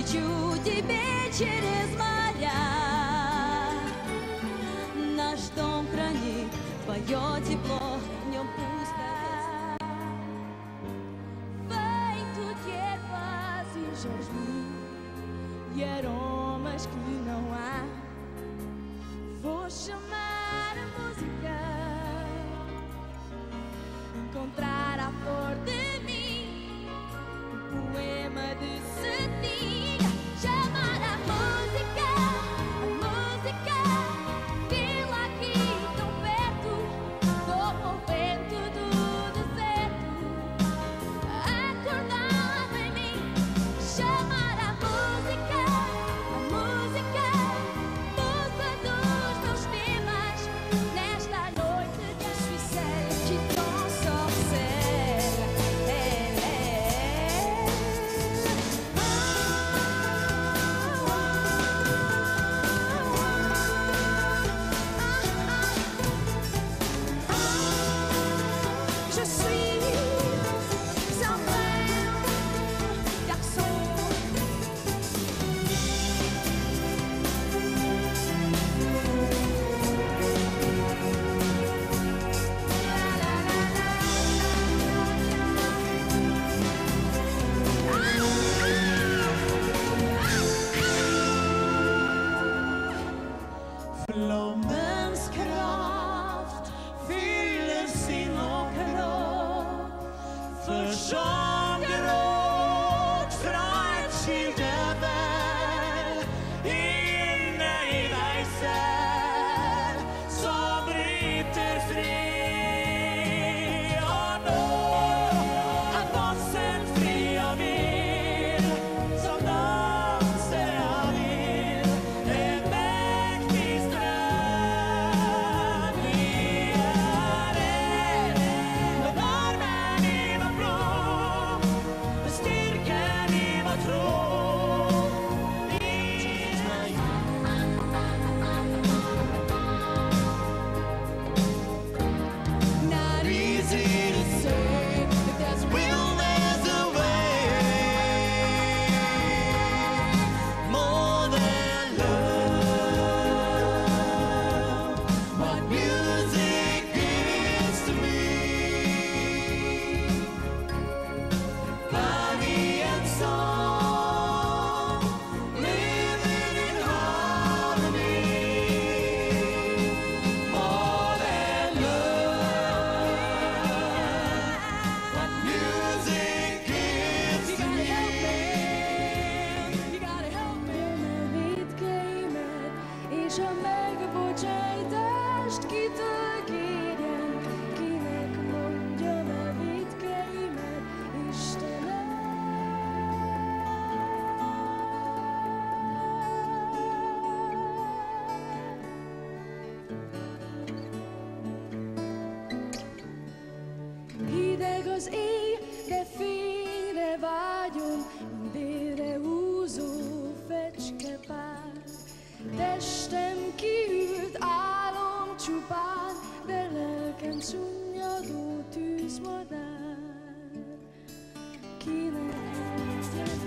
Хочу тебе через моря. Наш дом хранит твое тепло, в нем пустота. Vem tu ter paz e jasmim e aromas que não há. Vou chamar a música, encontrar a flor de mim, um poema de cetim. Chamar a música, vê-la aqui tão perto, como o vento do deserto, acordar em mim. Chamar a música, musa dos meus temas, nesta noite de suicide que ton sorcelle. Je suis un vrai garçon. Flammens kraft fyller sin och kropp, försöker åt fra ett skiljeväl inne i dig själv som bryter fri. Och nå att bossen fri och vild som danser av vild, en mäktig ström i öret. Med värmen i vårt blod, med styrkan i vår tro. Not easy to say, but there's will, there's a way. More than love, what music is to me. Body and soul, living in harmony. More than love, what music is to me. You gotta help me. Vitkémet és a megbocsájtást kitörkérjen, kinek mondjam a vitkémet, Istenem. Hideg az éj, de fényre vágyom, délre húzó fecskepár. Testem kiült álom csupán, de lelkem szunnyadó tűzmadár. Kinek mondjam?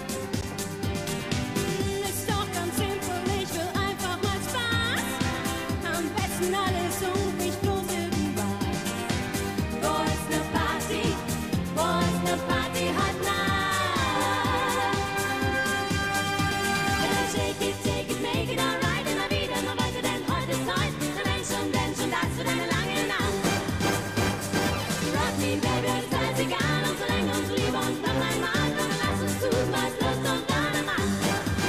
Ist doch ganz simpel, ich will einfach mal Spaß. Am besten alles und nicht bloß irgendwas. Wo ist ne Party? Wo ist ne Party heute Nacht? Take it, make it alright. Immer wieder nur weiter, denn heute ist heute. Denn schon das wird eine lange Nacht. Rock me, baby, ist alles egal. Und solange uns Liebe uns noch einmal, dann lass uns tun, was Lust und Laune macht.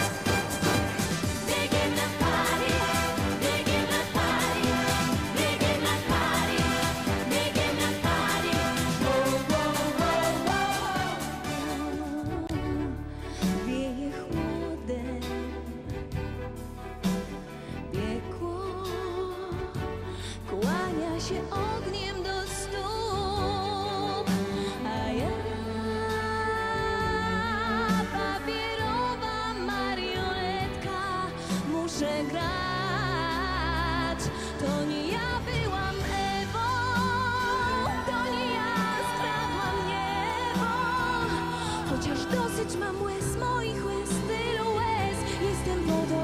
Wir geben ne Party, wir geben ne Party, wir geben ne Party, wir geben ne Party. Wow, wow, wow, wow. Wieje chłodem, piekło kłania się ogniem do stóp, a ja papierowa marionetka muszę grać. To nie ja byłam Ewą, to nie ja skradłam niebo, chociaż dosyć mam łez moich łez.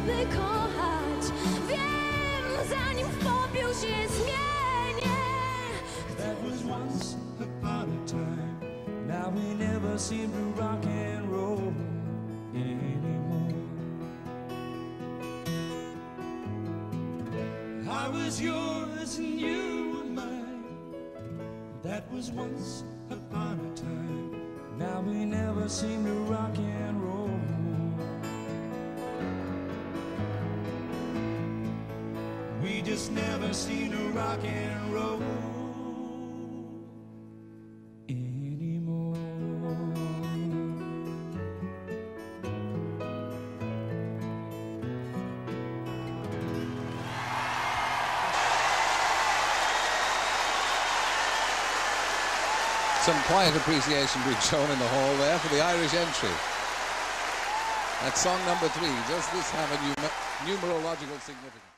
wykochać. Wiem, zanim popiół się zmienię. That was once upon a time. Now we never seem to rock and roll anymore. I was yours and you were mine. That was once upon a time. Now we never seem to rock and roll. We just never seem to rock and roll anymore. Some quiet appreciation being shown in the hall there for the Irish entry. That's song number 3. Does this have a numerological significance?